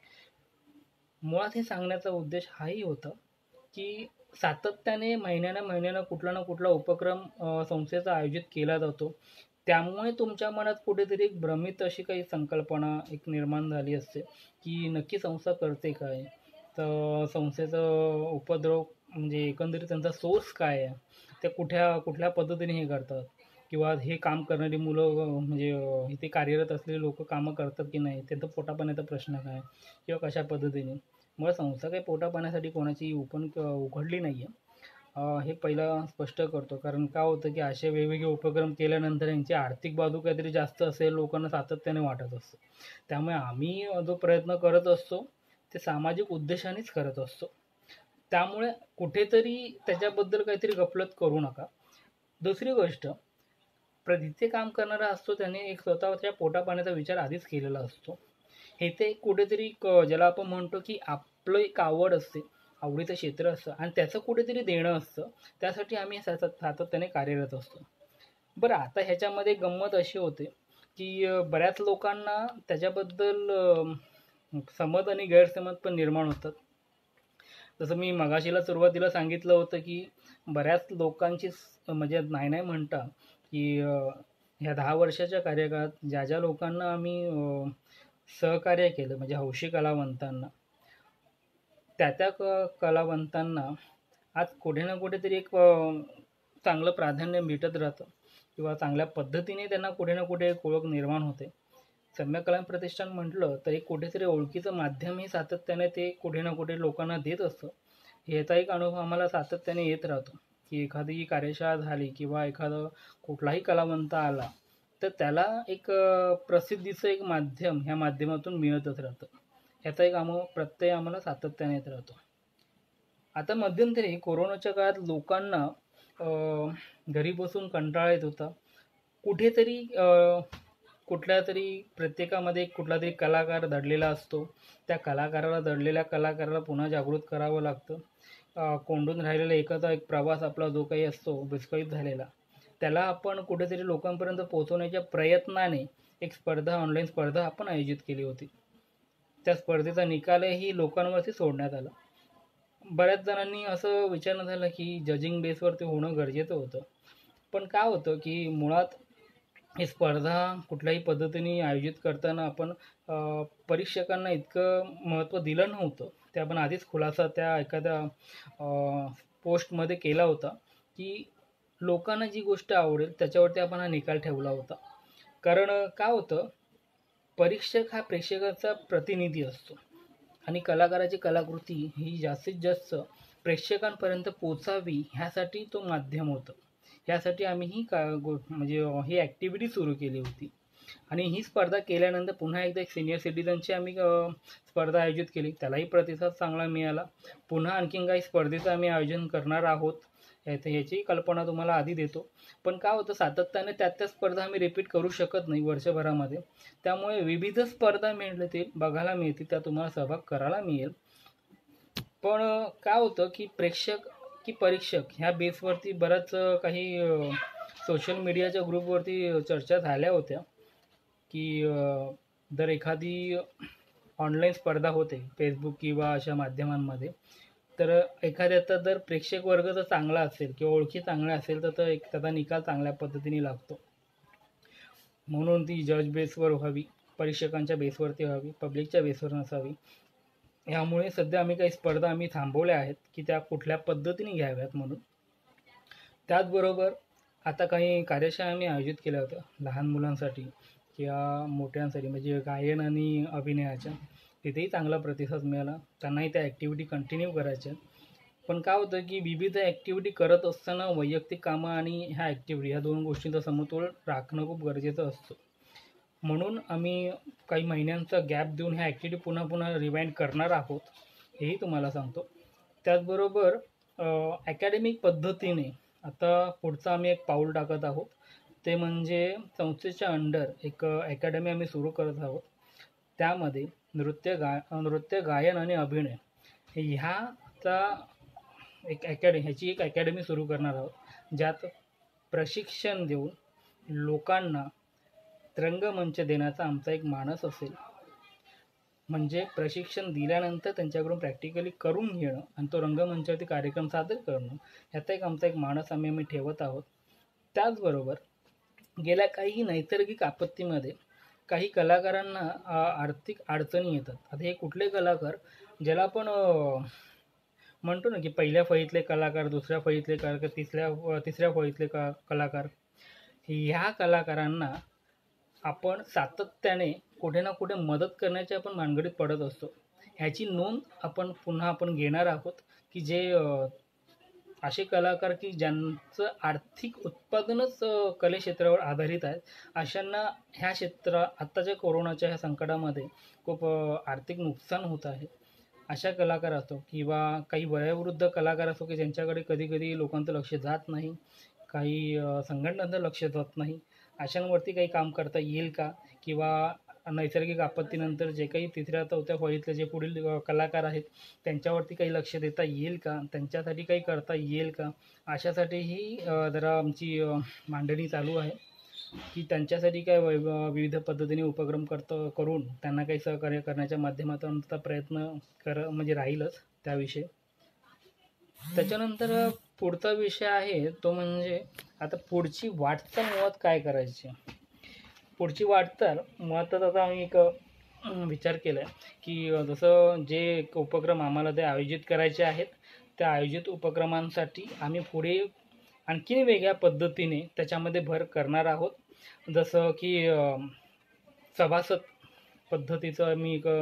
मुळात हे सांगण्याचा उद्देश हाही होता की सातत्याने महिन्यानं महिन्यानं कुठला ना कुठला उपक्रम संस्थेचा आयोजित केला जातो. त्यामुळे तुमच्या मनात कुठेतरी एक भ्रमित अशी काही संकल्पना एक निर्माण झाली असते की नक्की संस्था करते काय, तर संस्थेचं उपद्रव म्हणजे एकंदरीत त्यांचा सोर्स काय आहे, ते कुठ्या कुठल्या पद्धतीने हे करतात किंवा हे काम करणारी मुलं म्हणजे इथे कार्यरत असलेले लोक कामं करतात की नाही, त्यांचा पोटापाण्याचा प्रश्न काय किंवा कशा पद्धतीने. मग संस्था काही पोटापाण्यासाठी कोणाची ओपन उघडली नाही आहे, हे पहिलं स्पष्ट करतो. कारण काय होतं की असे वेगवेगळे उपक्रम केल्यानंतर यांची आर्थिक बाजू काहीतरी जास्त असेल लोकांना सातत्याने वाटत असतं. त्यामुळे आम्ही जो प्रयत्न करत असतो ते सामाजिक उद्देशानेच करत असतो. त्यामुळे कुठेतरी त्याच्याबद्दल काहीतरी गफलत करू नका. दुसरी गोष्ट, जिथे काम करणारा असतो त्याने एक स्वतःच्या पोटापाण्याचा विचार आधीच केलेला असतो. हे ते कुठेतरी क ज्याला आपण म्हणतो की आपलं एक आवड असते, आवडीचं क्षेत्र असतं आणि त्याचं कुठेतरी देणं असतं. त्यासाठी आम्ही सातत सातत्याने कार्यरत असतो. बरं, आता ह्याच्यामध्ये गंमत अशी होते की बऱ्याच लोकांना त्याच्याबद्दल समज आणि गैरसमज पण निर्माण होतात. जसं मी मगाशीला सुरुवातीला सांगितलं होतं की बऱ्याच लोकांची म्हणजे नाही नाही म्हणता की ह्या दहा वर्षाच्या कार्यकाळात ज्या ज्या लोकांना आम्ही सहकार्य केलं म्हणजे हौशी कलावंतांना, त्या त्या क कलावंतांना आज कुठे ना कुठेतरी एक चांगलं प्राधान्य भेटत राहतं किंवा चांगल्या पद्धतीने त्यांना कुठे ना कुठे एक ओळख निर्माण होते. सम्यक कला प्रतिष्ठान म्हटलं तर एक कुठेतरी ओळखीचं माध्यम हे सातत्याने ते कुठे ना कुठे लोकांना देत असतं. ह्याचा एक अनुभव आम्हाला सातत्याने येत राहतो की एखादी कार्यशाळा झाली किंवा एखादं कुठलाही कलावंत आला तर त्याला एक प्रसिद्धीचं एक माध्यम ह्या माध्यमातून मिळतच राहतं. ह्याचा एक अनुभव प्रत्यय आम्हाला सातत्याने येत राहतो. आता मध्यंतरी कोरोनाच्या काळात लोकांना घरी बसून कंटाळा येत होता. कुठेतरी कुठल्या तरी प्रत्येकामध्ये कुठला तरी कलाकार दडलेला असतो. त्या कलाकाराला दडलेल्या कलाकाराला पुन्हा जागृत करावं लागतं. कोंडून राहिलेला एखादा एक प्रवास आपला जो काही असतो विस्कळीत झालेला, त्याला आपण कुठेतरी लोकांपर्यंत पोहोचवण्याच्या प्रयत्नाने एक स्पर्धा ऑनलाईन स्पर्धा आपण आयोजित केली होती. त्या स्पर्धेचा निकालही लोकांवरती सोडण्यात आला. बऱ्याच जणांनी असं विचारणं झालं की जजिंग बेसवरती होणं गरजेचं होतं. पण काय होतं की मुळात ही स्पर्धा कुठल्याही पद्धतीने आयोजित करताना आपण परीक्षकांना इतकं महत्त्व दिलं नव्हतं. ते आपण आधीच खुलासा त्या एखाद्या पोस्टमध्ये केला होता की लोकांना जी गोष्ट आवडेल त्याच्यावरती आपण हा निकाल ठेवला होता. कारण काय होतं, परीक्षक हा प्रेक्षकाचा प्रतिनिधी असतो आणि कलाकाराची कलाकृती ही जास्तीत जास्त प्रेक्षकांपर्यंत पोचावी ह्यासाठी तो माध्यम होतं. ह्यासाठी आम्ही ही का गो म्हणजे ही ॲक्टिव्हिटी सुरू केली होती. आणि ही स्पर्धा केल्यानंतर पुन्हा एकदा एक सिनियर सिटीजनची आम्ही स्पर्धा आयोजित केली. त्यालाही प्रतिसाद चांगला मिळाला. पुन्हा आणखीन काही स्पर्धेचं आम्ही आयोजन करणार आहोत. याची ह्याची कल्पना तुम्हाला आधी देतो. पण काय होतं, सातत्याने त्या त्या स्पर्धा आम्ही रिपीट करू शकत नाही वर्षभरामध्ये. त्यामुळे विविध स्पर्धा मिळतील बघायला मिळतील, त्या तुम्हाला सहभाग करायला मिळेल. पण काय होतं की प्रेक्षक की परीक्षक ह्या बेसवरती बऱ्याच काही सोशल मीडियाच्या ग्रुपवरती चर्चा झाल्या होत्या की जर एखादी ऑनलाईन स्पर्धा होते फेसबुक किंवा अशा माध्यमांमध्ये, तर एखाद्याचा जर प्रेक्षक वर्ग जर चांगला असेल किंवा ओळखी चांगल्या असेल तर तो एक त्याचा निकाल चांगल्या पद्धतीने लागतो. म्हणून ती जज बेसवर व्हावी, परीक्षकांच्या बेसवरती व्हावी, पब्लिकच्या बेसवर नसावी. यामुळे सध्या आम्ही काही स्पर्धा आम्ही थांबवल्या आहेत की त्या कुठल्या पद्धतीने घ्याव्यात म्हणून. त्याचबरोबर आता काही कार्यशाळा आम्ही आयोजित केल्या होत्या लहान मुलांसाठी किंवा मोठ्यांसाठी, म्हणजे गायन आणि अभिनयाच्या. तिथेही चांगला प्रतिसाद मिळाला. त्यांनाही त्या ॲक्टिव्हिटी कंटिन्यू करायच्या. पण काय होतं की विविध ॲक्टिव्हिटी करत असताना वैयक्तिक कामं आणि ह्या ॲक्टिव्हिटी ह्या दोन गोष्टींचा समतोल राखणं खूप गरजेचं असतं. म्हणून आम्ही काही महिन्यांचा गॅप देऊन ह्या ॲक्टिव्हिटी पुन्हा पुन्हा रिवाइंड करणार आहोत, हेही तुम्हाला सांगतो. त्याचबरोबर अकॅडमिक पद्धतीने आता पुढचं आम्ही एक पाऊल टाकत आहोत, ते म्हणजे संस्थेच्या अंडर एक अकॅडमी आम्ही सुरू करत आहोत. त्यामध्ये नृत्य गा नृत्य गायन आणि अभिनय ह्याचा एक अकॅडमी ह्याची एक अकॅडमी सुरू करणार आहोत, ज्यात प्रशिक्षण देऊन लोकांना रंगमंच देण्याचा आमचा एक मानस असेल. म्हणजे प्रशिक्षण दिल्यानंतर त्यांच्याकडून प्रॅक्टिकली करून घेणं आणि तो रंगमंचावरती कार्यक्रम सादर करणं, ह्याचा एक आमचा एक मानस आम्ही आम्ही ठेवत आहोत. त्याचबरोबर गेल्या काही नैसर्गिक आपत्तीमध्ये काही कलाकारांना आर्थिक अडचणी येतात. आता हे कुठले कलाकार, ज्याला आपण म्हणतो ना की पहिल्या फळीतले कलाकार, दुसऱ्या फळीतले कलाकार, तिसऱ्या तिसऱ्या फळीतले क कलाकार ह्या कलाकारांना आपण सातत्याने कुठे ना कुठे मदत करण्याची आपण भानगडीत पडत असतो. ह्याची नोंद आपण पुन्हा आपण घेणार आहोत की जे असे कलाकार की ज्यांचं आर्थिक उत्पादनच कले क्षेत्रावर आधारित आहे, अशांना ह्या क्षेत्र आत्ताच्या कोरोनाच्या ह्या संकटामध्ये खूप आर्थिक नुकसान होत आहे. अशा कलाकार असो किंवा काही वयोवृद्ध कलाकार असो की ज्यांच्याकडे कधी कधी लोकांचं लक्ष जात नाही, काही संघटनांचं लक्ष जात नाही, अशांवरती काही काम करता येईल का? किंवा नैसर्गिक आपत्तीनंतर जे काही तिसऱ्या चौथ्या फळीतले जे पुढील कलाकार आहेत त्यांच्यावरती काही लक्ष देता येईल का? त्यांच्यासाठी काही करता येईल का? अशासाठीही जरा आमची मांडणी चालू आहे की त्यांच्यासाठी काय विविध पद्धतीने उपक्रम करतो करून त्यांना काही सहकार्य करण्याच्या माध्यमातून आमचा प्रयत्न कर म्हणजे राहीलच त्याविषयी. त्याच्यानंतर पुढचा विषय आहे तो म्हणजे आता पुढची वाटचाल मुळात काय करायची. पुढची वाटचाल मुळात आता आम्ही एक विचार केला आहे की जसं जे उपक्रम आम्हाला ते आयोजित करायचे आहेत, त्या आयोजित उपक्रमांसाठी आम्ही पुढे आणखीन वेगळ्या पद्धतीने त्याच्यामध्ये भर करणार आहोत. जसं की सभासद पद्धतीचं आम्ही एक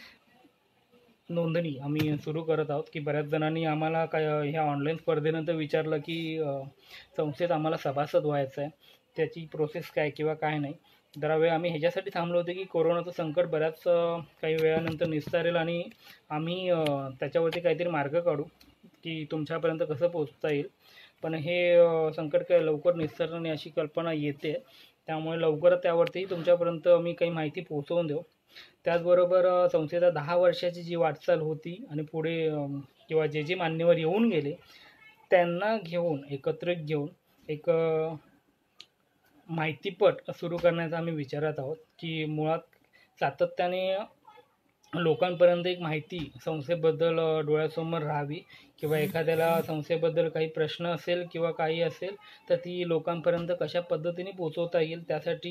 नोंदणी आम्ही सुरू करत आहोत की बऱ्याच जणांनी आम्हाला काय ह्या ऑनलाईन स्पर्धेनंतर विचारलं की संस्थेत आम्हाला सभासद व्हायचं आहे, त्याची प्रोसेस काय किंवा काय नाही. जरा वेळ आम्ही ह्याच्यासाठी थांबलो होतो की कोरोनाचं संकट बऱ्याच काही वेळानंतर निस्तारेल आणि आम्ही त्याच्यावरती काहीतरी मार्ग काढू की तुमच्यापर्यंत कसं पोचता येईल. पण हे संकट काय लवकर निस्तारणार नाही अशी कल्पना येते, त्यामुळे लवकरच त्यावरती तुमच्यापर्यंत आम्ही काही माहिती पोहोचवून देऊ. त्याचबरोबर संस्थेचा दहा वर्षाची जी वाटचाल होती आणि पुढे किंवा जे जे मान्यवर येऊन गेले त्यांना घेऊन एकत्रित घेऊन एक माहितीपट सुरू करण्याचा आम्ही विचारत आहोत की मुळात सातत्याने लोकांपर्यंत एक माहिती संस्थेबद्दल डोळ्यासमोर राहावी किंवा एखाद्याला संस्थेबद्दल काही प्रश्न असेल किंवा काही असेल तर ती लोकांपर्यंत कशा पद्धतीने पोचवता येईल, त्यासाठी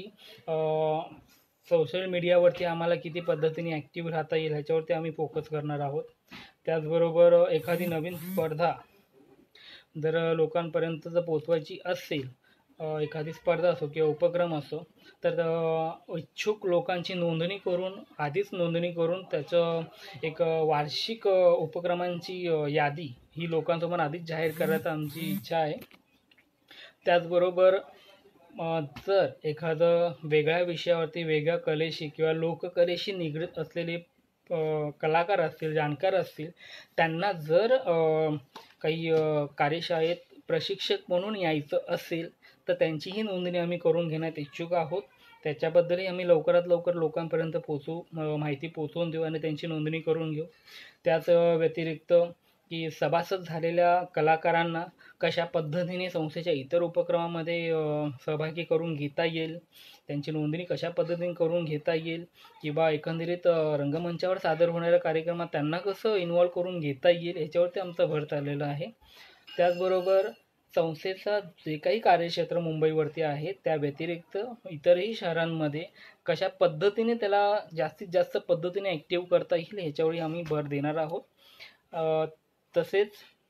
सोशल मीडियावरती आम्हाला किती पद्धतीने ॲक्टिव्ह राहता येईल ह्याच्यावरती आम्ही फोकस करणार आहोत. त्याचबरोबर एखादी नवीन स्पर्धा जर लोकांपर्यंत जर पोचवायची असेल, एखादी स्पर्धा असो किंवा उपक्रम असो, तर इच्छुक लोकांची नोंदणी करून आधीच नोंदणी करून त्याचं एक वार्षिक उपक्रमांची यादी ही लोकांसमोर आधीच जाहीर करायची आमची इच्छा आहे. त्याचबरोबर जर एखादं वेगळ्या विषयावरती वेगळ्या कलेशी किंवा लोककलेशी निगडीत असलेले कलाकार असतील, जाणकार असतील, त्यांना जर काही कार्यशाळेत प्रशिक्षक म्हणून यायचं असेल तर त्यांचीही नोंदणी आम्ही करून घेण्यात इच्छुक आहोत. त्याच्याबद्दलही आम्ही लवकरात लवकर लोकांपर्यंत पोचवू माहिती पोचवून देऊ आणि त्यांची नोंदणी करून घेऊ. त्याच व्यतिरिक्त की सभासद झालेल्या कलाकारांना कशा पद्धतीने संस्थेच्या इतर उपक्रमामध्ये अ, सहभागी करून घेता येईल, त्यांची नोंदणी कशा पद्धतीने करून घेता येईल, किंवा एकंदरीत अ, रंगमंचावर सादर होणाऱ्या कार्यक्रमात त्यांना कसं इन्व्हॉल्व करून घेता येईल, ह्याच्यावरती आमचा भर चाललेला आहे. त्याचबरोबर संस्थेचा जे काही कार्यक्षेत्र मुंबईवरती आहे त्या व्यतिरिक्त इतरही शहरांमध्ये कशा पद्धतीने त्याला जास्तीत जास्त पद्धतीने ॲक्टिव्ह करता येईल ह्याच्यावरही आम्ही भर देणार आहोत. अ, तसेच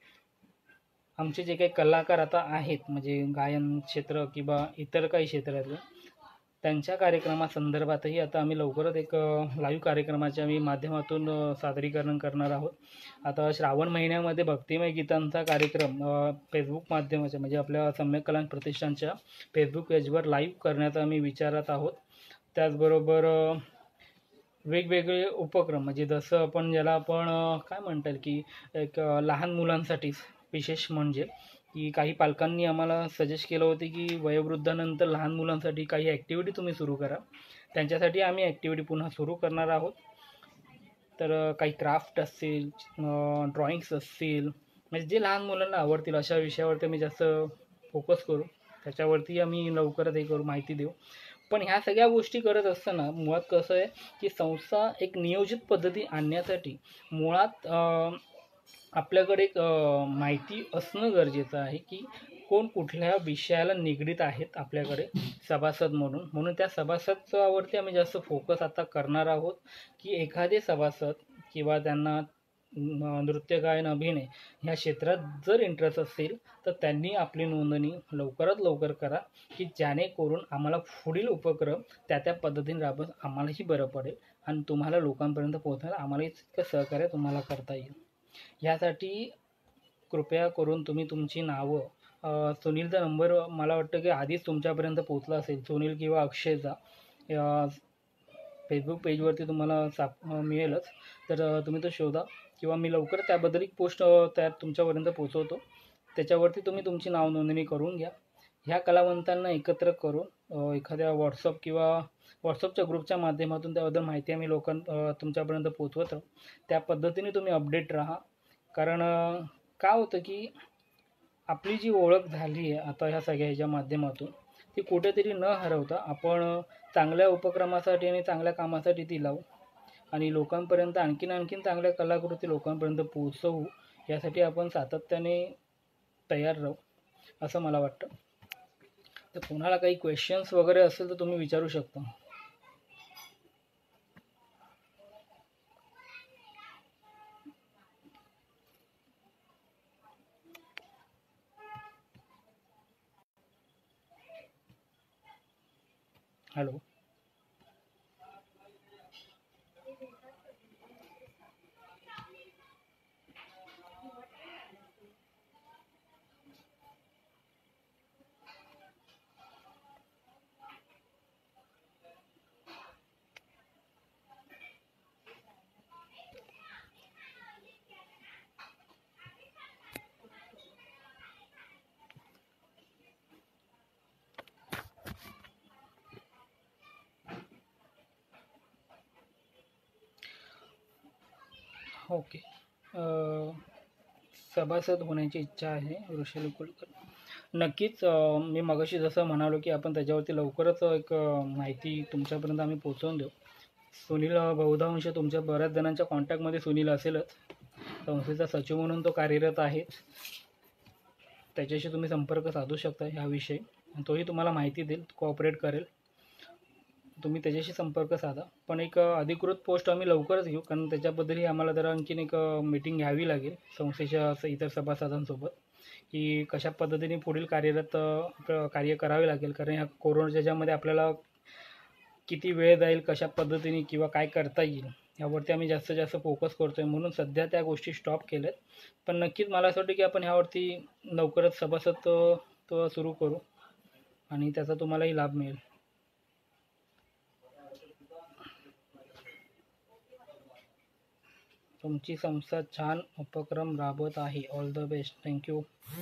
आमचे जे काही कलाकार आता आहेत, म्हणजे गायन क्षेत्र किंवा इतर काही क्षेत्रातले, त्यांच्या कार्यक्रमासंदर्भातही आता आम्ही लवकरच एक लाईव्ह कार्यक्रमाच्या आम्ही माध्यमातून अ, सादरीकरण करणार आहोत. आता श्रावण महिन्यामध्ये भक्तिमय गीतांचा कार्यक्रम अ, फेसबुक माध्यमाच्या म्हणजे आपल्या सम्यक कलांन प्रतिष्ठानच्या फेसबुक पेजवर लाईव्ह करण्याचा आम्ही विचारात आहोत. त्याचबरोबर अ, वेगवेगळे उपक्रम म्हणजे जसं आपण ज्याला आपण अ, काय म्हणता येईल की एक अ, लहान मुलांसाठी विशेष म्हणजे की काही पालकांनी आम्हाला सजेस्ट केलं होते की वयोवृद्धानंतर लहान मुलांसाठी काही ॲक्टिव्हिटी तुम्ही सुरू करा. त्यांच्यासाठी आम्ही ॲक्टिव्हिटी पुन्हा सुरू करणार आहोत. तर अ, काही क्राफ्ट असतील, ड्रॉइंग्स असतील, म्हणजे जे लहान मुलांना आवडतील अशा विषयावरती आम्ही जास्त फोकस करू. त्याच्यावरती आम्ही लवकरच हे करू, माहिती देऊ. पण ह्या सगळ्या गोष्टी करत असताना मुळात कसं आहे की संस्था एक नियोजित पद्धती आणण्यासाठी मुळात अ, आपल्याकडे एक अ, माहिती असणं गरजेचं आहे की कोण कुठल्या विषयाला निगडीत आहेत आपल्याकडे सभासद म्हणून. म्हणून त्या सभासदावरती आम्ही जास्त फोकस आता करणार आहोत की एखादे सभासद किंवा त्यांना न- नृत्य गायन अभिनय ह्या क्षेत्रात जर इंटरेस्ट असेल तर त्यांनी आपली नोंदणी लवकरात लवकर करा की जेणेकरून आम्हाला पुढील उपक्रम त्या त्या पद्धतीने राबवत आम्हालाही बरं पडेल आणि तुम्हाला लोकांपर्यंत पोहोचण्याला आम्हालाही तितकं सहकार्य तुम्हाला करता येईल. ह्यासाठी कृपया करून तुम्ही तुमची नावं अ, सुनीलचा नंबर मला वाटतं की आधीच तुमच्यापर्यंत पोहोचला असेल, सुनील किंवा अक्षयचा अ, फेसबुक पेजवरती तुम्हाला साप अ, मिळेलच. तर अ, तुम्ही तो शोधा किंवा मी लवकर त्याबद्दल एक पोस्ट अ, त्या तुमच्यापर्यंत पोहोचवतो. त्याच्यावरती तुम्ही तुमची नाव नोंदणी करून घ्या. ह्या कलावंतांना एकत्र करून अ, एखाद्या व्हॉट्सअप किंवा व्हॉट्सअपच्या ग्रुपच्या माध्यमातून त्याबद्दल माहिती आम्ही लोकां अ, तुमच्यापर्यंत पोहोचवत राहू. त्या पद्धतीने तुम्ही अपडेट राहा. कारण अ, काय होतं की आपली जी ओळख झाली आहे आता ह्या सगळ्या ह्याच्या माध्यमातून, ती कुठेतरी न हरवता आपण अ, चांगल्या उपक्रमासाठी आणि चांगल्या कामासाठी ती लावू आणि लोकांपर्यंत आणखीन आणखीन चांगल्या कलाकृती लोकांपर्यंत पोहोचवू, यासाठी आपण सातत्याने तयार राहू असं मला वाटतं. तर कोणाला काही क्वेश्चन्स वगैरे असेल तर तुम्ही विचारू शकता. हॅलो. ओके. अ, सभासद होण्याची इच्छा आहे वृषाली कुलकर. नक्कीच अ, मी मगाशी जसं म्हणालो की आपण त्याच्यावरती लवकरच एक अ, माहिती तुमच्यापर्यंत आम्ही पोहोचवून देऊ. सुनील अ, बहुतांश तुमच्या बऱ्याच जणांच्या कॉन्टॅक्टमध्ये सुनील असेलच. संस्थेचा सचिव म्हणून तो कार्यरत आहेच. त्याच्याशी तुम्ही संपर्क साधू शकता ह्याविषयी आणि तोही तुम्हाला माहिती देईल, कोऑपरेट करेल. तुम्ही त्याच्याशी संपर्क साधा. पण एक अ, अधिकृत पोस्ट आम्ही लवकरच घेऊ, कारण त्याच्याबद्दलही आम्हाला जरा आणखीन एक मीटिंग घ्यावी लागेल संस्थेच्या स- इतर सभासदांसोबत की कशा पद्धतीने पुढील कार्यरत अ, क- कार्य करावे लागेल. कारण ह्या कोरोनाच्या ह्याच्यामध्ये आपल्याला किती वेळ जाईल, कशा पद्धतीने किंवा काय करता येईल यावरती आम्ही जास्तीत जास्त फोकस करतो आहे. म्हणून सध्या त्या गोष्टी स्टॉप केल्यात. पण नक्कीच मला असं वाटतं की आपण ह्यावरती लवकरच सभासद अ, तो सुरू करू आणि त्याचा तुम्हालाही लाभ मिळेल. तुमची संस्था छान उपक्रम राबवत आहे. All the best. थँक्यू.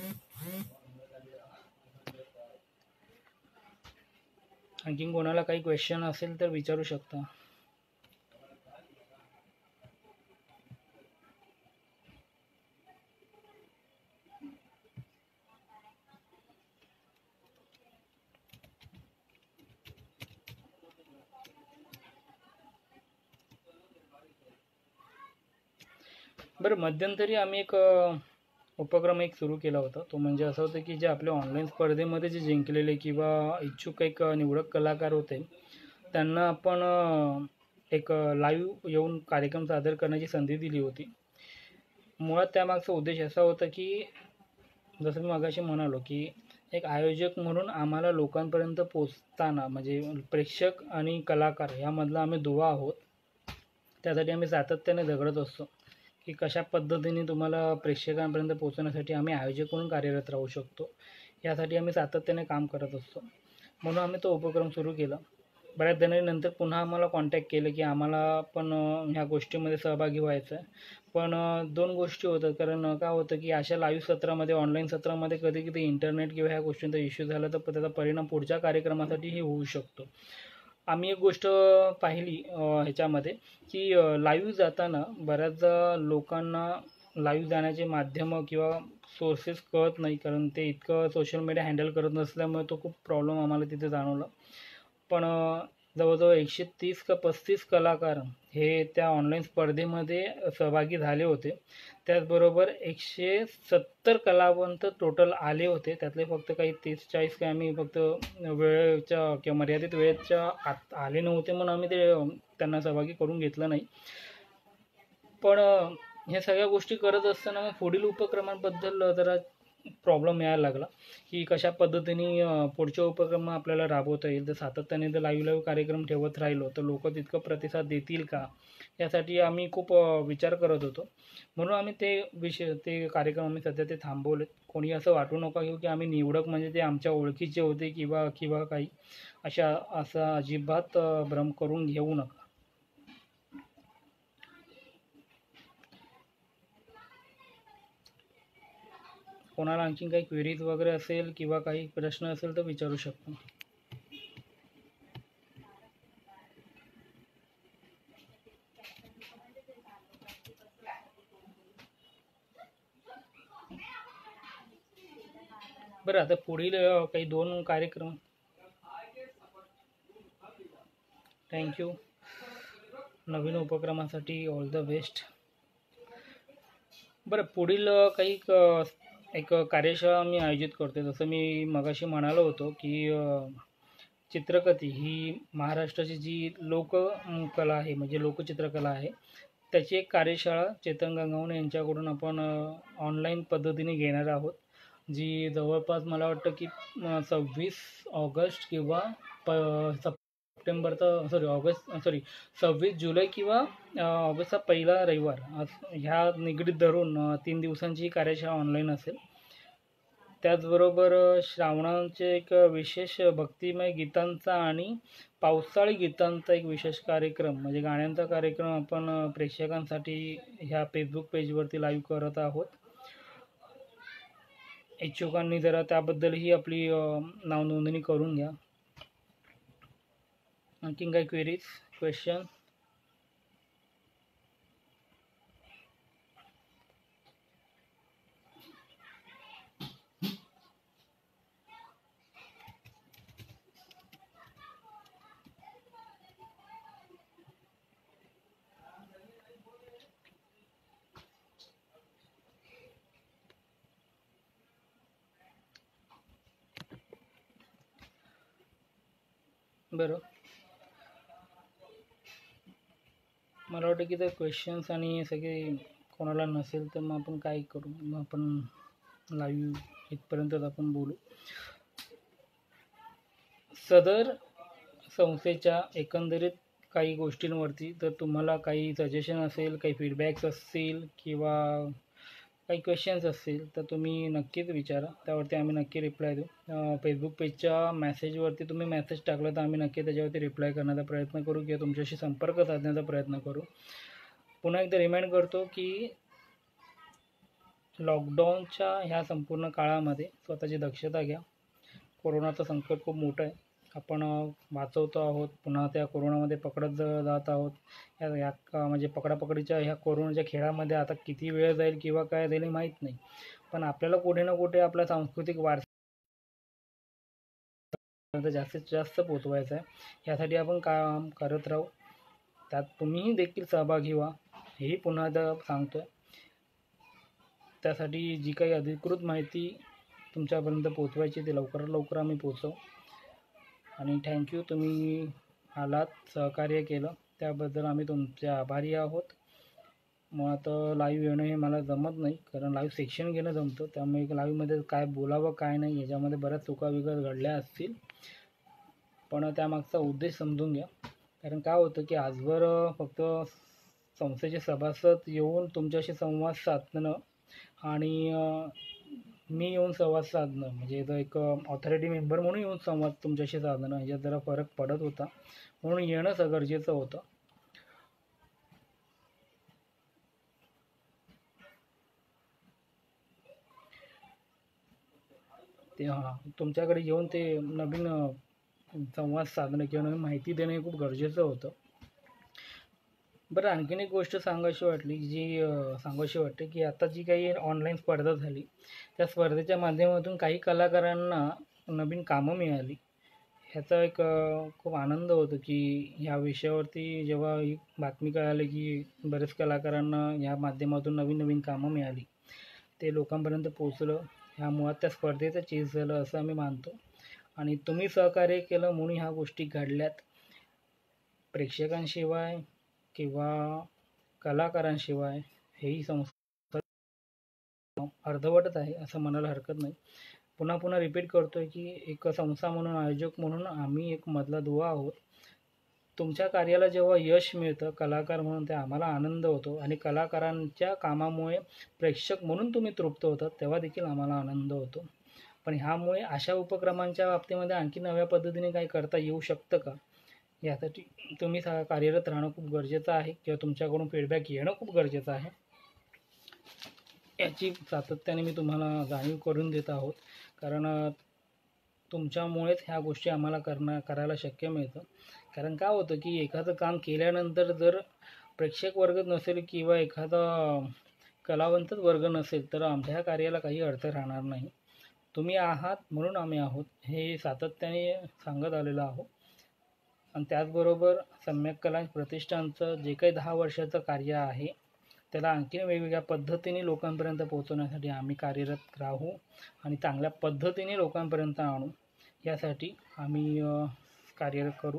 आणखीन कोणाला काही क्वेश्चन असेल तर विचारू शकता. बरं, मध्यंतरी आम्ही एक अ, उपक्रम एक सुरू केला होता. तो म्हणजे असं होतं की जे आपले ऑनलाईन स्पर्धेमध्ये जे जिंकलेले किंवा इच्छुक एक अ, निवडक कलाकार होते, त्यांना आपण अ, एक लाईव्ह येऊन कार्यक्रम सादर करण्याची संधी दिली होती. मुळात त्यामागचा उद्देश असा होता की जसं मी मगाशी म्हणालो की एक आयोजक म्हणून आम्हाला लोकांपर्यंत पोचताना म्हणजे प्रेक्षक आणि कलाकार यामधला आम्ही दुवा आहोत. त्यासाठी आम्ही सातत्याने झगडत असतो की कशा पद्धतीने तुम्हाला प्रेक्षकांपर्यंत पोहोचवण्यासाठी आम्ही आयोजक म्हणून कार्यरत राहू शकतो. यासाठी आम्ही सातत्याने काम करत असतो. म्हणून आम्ही तो उपक्रम सुरू केला. बऱ्याच जणांनी नंतर पुन्हा आम्हाला कॉन्टॅक्ट केलं की आम्हाला पण अ, ह्या गोष्टीमध्ये सहभागी व्हायचं आहे. पण अ, दोन गोष्टी होतात. कारण काय होतं की अशा लाईव्ह सत्रामध्ये, ऑनलाईन सत्रामध्ये कधी-कधी इंटरनेट किंवा ह्या गोष्टींचा इश्यू झाला तर त्याचा परिणाम पुढच्या कार्यक्रमासाठीही होऊ शकतो. आम्ही एक गोष्ट पाहिली अ, ह्याच्यामध्ये की लाईव्ह जाताना बऱ्याचदा लोकांना लाईव्ह जाण्याचे माध्यमं किंवा सोर्सेस कळत नाही. कारण ते इतकं सोशल मीडिया हँडल करत नसल्यामुळे तो खूप प्रॉब्लेम आम्हाला तिथे जाणवला. पण अ, जवळजवळ एकशे तीस का पस्तीस कलाकार हे त्या ऑनलाईन स्पर्धेमध्ये सहभागी झाले होते. त्याचबरोबर एकशे सत्तर कलावंत टोटल आले होते. त्यातले फक्त काही तीस चाळीस काही आम्ही फक्त वेळेच्या किंवा मर्यादित वेळेच्या आत आले नव्हते म्हणून आम्ही ते अ, त्यांना सहभागी करून घेतलं नाही. पण अ, ह्या सगळ्या गोष्टी करत असताना मग पुढील उपक्रमांबद्दल जरा प्रॉब्लेम यायला लागला की कशा पद्धतीने अ, पुढचे उपक्रम आपल्याला राबवता येईल. जर सातत्याने जर लाईव्ह लाईव्ह कार्यक्रम ठेवत राहिलो तर लोकं तितकं प्रतिसाद देतील का? यासाठी आम्ही खूप अ, विचार करत होतो. म्हणून आम्ही ते विषय ते कार्यक्रम आम्ही सध्या ते थांबवलेत. कोणी असं वाटू नका घेऊ की आम्ही निवडक म्हणजे ते आमच्या ओळखीचे होते किंवा किंवा काही अशा असा अजिबात अ, भ्रम करून घेऊ नका. कोणाला आणखीन काही क्वेरीज वगैरे असेल किंवा काही प्रश्न असेल तर विचारू शकता. बरं, आता पुढील अ, काही दोन कार्यक्रम. थँक्यू. नवीन उपक्रमासाठी ऑल द बेस्ट. बरं, पुढील अ, काही क एक कार्यशाळा मी आयोजित करतो. जसं मी मगाशी म्हणालो होतो की अ, चित्रकथी ही महाराष्ट्राची जी लोक अ, कला आहे म्हणजे लोकचित्रकला आहे, त्याची एक कार्यशाळा चेतन गंगावणे यांच्याकडून आपण ऑनलाईन पद्धतीने घेणार आहोत. जी जवळपास मला वाटतं की अ, सव्वीस ऑगस्ट किंवा प सप्टेंबरचा सॉरी ऑगस्ट सॉरी सव्वीस जुलै किंवा अ, ऑगस्टचा पहिला रविवार अस- ह्या निगडीत धरून अ, तीन दिवसांची ही कार्यशाळा ऑनलाईन असेल. त्याचबरोबर अ, श्रावणाचे एक विशेष भक्तिमय गीतांचा आणि पावसाळी गीतांचा एक विशेष कार्यक्रम म्हणजे गाण्यांचा कार्यक्रम आपण अ, प्रेक्षकांसाठी ह्या फेसबुक पेजवरती लाईव्ह करत आहोत. इच्छुकांनी जरा त्याबद्दलही आपली अ, नावनोंदणी करून घ्या. आणखीन काही क्वेरीज, क्वेश्चन? बरं, मला वाटतं की जर क्वेश्चन्स आणि सगळे कोणाला नसेल तर मग आपण काय करू, मग आपण लाईव्ह इथपर्यंतच आपण बोलू. सदर संस्थेच्या एकंदरीत काही गोष्टींवरती जर तुम्हाला काही सजेशन असेल, काही फीडबॅक्स असतील किंवा काही क्वेश्चन्स असतील तर तुम्ही नक्कीच विचारा. त्यावरती आम्ही नक्की रिप्लाय देऊ. फेसबुक पेजच्या मेसेजवरती तुम्ही मेसेज टाकला तर आम्ही नक्की त्याच्यावरती रिप्लाय करण्याचा प्रयत्न करू किंवा तुमच्याशी संपर्क साधण्याचा प्रयत्न करू. पुन्हा एकदा रिमाइंड करतो की लॉकडाऊनच्या ह्या संपूर्ण काळामध्ये स्वतःची दक्षता घ्या. कोरोनाचं संकट खूप मोठं आहे. आपण अ, वाचवतो आहोत, पुन्हा त्या कोरोनामध्ये पकडत ज जात आहोत. या या का म्हणजे पकडापकडीच्या ह्या कोरोनाच्या खेळामध्ये आता किती वेळ जाईल किंवा काय जाईल हे माहीत नाही. पण आपल्याला कुठे ना कुठे आपला सांस्कृतिक वारसा जास्तीत जास्त पोचवायचा आहे. यासाठी आपण काम करत राहू. त्यात तुम्हीही देखील सहभागी व्हा, हेही पुन्हा एकदा सांगतो आहे. त्यासाठी जी काही अधिकृत माहिती तुमच्यापर्यंत पोचवायची ती लवकरात लवकर आम्ही पोचवू. आणि थँक्यू, तुम्ही आलात, सहकार्य केलं, त्याबद्दल आम्ही तुमचे आभारी आहोत. मग आता लाईव्ह येणं हे मला जमत नाही, कारण लाईव्ह सेक्शन घेणं जमतं, त्यामुळे लाईव्हमध्ये काय बोलावं काय नाही याच्यामध्ये बऱ्याच चुकाबिका घडल्या असतील, पण त्यामागचा उद्देश समजून घ्या. कारण काय होतं की आजवर फक्त संस्थेचे सभासद येऊन तुमच्याशी संवाद साधणं आणि मी येऊन संवाद साधणं, म्हणजे इथं एक ऑथॉरिटी मेंबर म्हणून येऊन संवाद तुमच्याशी साधणं, ह्याच्यात जरा फरक पडत होता, म्हणून येणं गरजेचं होतं. ते हां, तुमच्याकडे येऊन ते नवीन संवाद साधणं किंवा नवीन माहिती देणं हे खूप गरजेचं होतं. बरं, आणखीन एक गोष्ट सांगायची वाटली जी सांगायची वाटते की आता जी काही ऑनलाईन स्पर्धा झाली, त्या स्पर्धेच्या माध्यमातून काही कलाकारांना नवीन कामं मिळाली. ह्याचा एक खूप आनंद होतो की ह्या विषयावरती जेव्हा ही बातमी कळाली की बरेच कलाकारांना ह्या माध्यमातून नवीन नवीन कामं मिळाली, ते लोकांपर्यंत पोचलं. ह्या मुळात त्या स्पर्धेचं चीज झालं असं आम्ही मानतो. आणि तुम्ही सहकार्य केलं म्हणून ह्या गोष्टी घडल्यात. प्रेक्षकांशिवाय किंवा कलाकारांशिवाय हेही संस्था अर्धवटच आहे असं म्हणायला हरकत नाही. पुन्हा पुन्हा रिपीट करतो आहे की एक संस्था म्हणून, आयोजक म्हणून आम्ही एक मधला दुवा आहोत. तुमच्या कार्याला जेव्हा यश मिळतं कलाकार म्हणून, ते आम्हाला आनंद होतो. आणि कलाकारांच्या कामामुळे प्रेक्षक म्हणून तुम्ही तृप्त होतात, तेव्हा देखील आम्हाला आनंद होतो. पण ह्यामुळे अशा उपक्रमांच्या बाबतीमध्ये आणखी नव्या पद्धतीने काही करता येऊ शकतं का, यासाठी तुम्ही कार्यरत राहणं खूप गरजेचं आहे, किंवा तुमच्याकडून फीडबॅक येणं खूप गरजेचं आहे. याची सातत्याने मी तुम्हाला जाणीव करून देत आहोत, कारण तुमच्यामुळेच ह्या गोष्टी आम्हाला करणं करायला शक्य मिळतं. कारण काय होतं की एखादं काम केल्यानंतर जर प्रेक्षक वर्ग नसेल किंवा एखादा कलावंतच वर्ग नसेल, तर आमच्या ह्या कार्याला काही अर्थ राहणार नाही. तुम्ही आहात म्हणून आम्ही आहोत, हे सातत्याने सांगत आलेलो आहोत. आणि त्याचबरोबर सम्यक कला प्रतिष्ठानचं जे काही दहा वर्षाचं कार्य आहे, त्याला आणखी वेगवेगळ्या पद्धतीने लोकांपर्यंत पोहोचवण्यासाठी आम्ही कार्यरत राहू आणि चांगल्या पद्धतीने लोकांपर्यंत आणू, यासाठी आम्ही कार्यरत करू.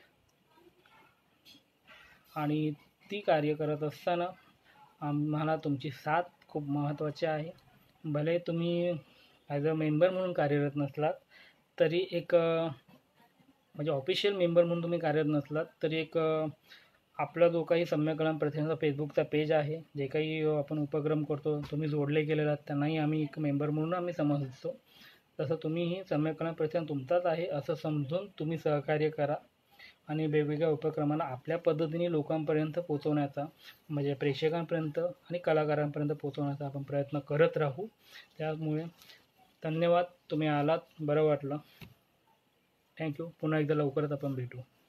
आणि ती कार्य करत असताना आम्हाला तुमची साथ खूप महत्त्वाची आहे. भले तुम्ही ॲज अ मेंबर म्हणून कार्यरत नसलात तरी, एक म्हणजे ऑफिशियल मेंबर म्हणून तुम्ही कार्यरत नसलात तरी, एक आपला जो काही सम्यक कला प्रतिष्ठानचा फेसबुकचा पेज आहे, जे काही आपण उपक्रम करतो तुम्ही जोडले गेलेले आहात, त्यांनाही आम्ही एक मेंबर म्हणून आम्ही समजतो. तसं तुम्हीही सम्यक कला प्रतिष्ठान तुमचाच आहे असं समजून तुम्ही सहकार्य करा आणि वेगवेगळ्या उपक्रमांना आपल्या पद्धतीने लोकांपर्यंत पोचवण्याचा, म्हणजे प्रेक्षकांपर्यंत आणि कलाकारांपर्यंत पोचवण्याचा आपण प्रयत्न करत राहू. त्यामुळे धन्यवाद, तुम्ही आलात, बरं वाटलं. थँक्यू. पुन्हा एकदा लवकरच आपण भेटू.